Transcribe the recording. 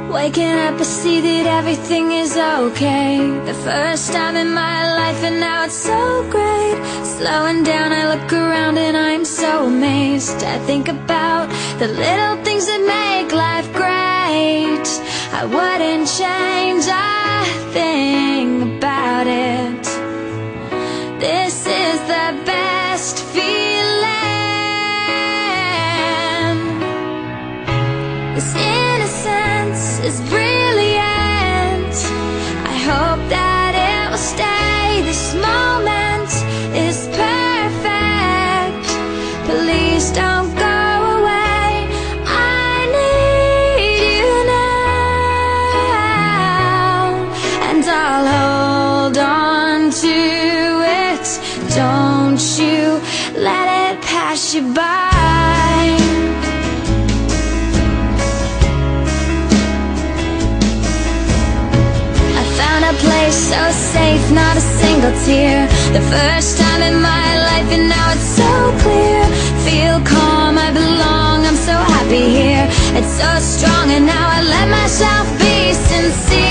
Waking up, I see that everything is okay. The first time in my life, and now it's so great. Slowing down, I look around and I'm so amazed. I think about the little things that make life great. I wouldn't change a thing about it. This is the best feeling. This innocence is brilliant. I hope that it will stay. This moment is perfect. Please don't go away. I need you now, and I'll hold on to it. Don't you let it pass you by. A place so safe, not a single tear. The first time in my life, and now it's so clear. Feel calm, I belong, I'm so happy here. It's so strong, and now I let myself be sincere.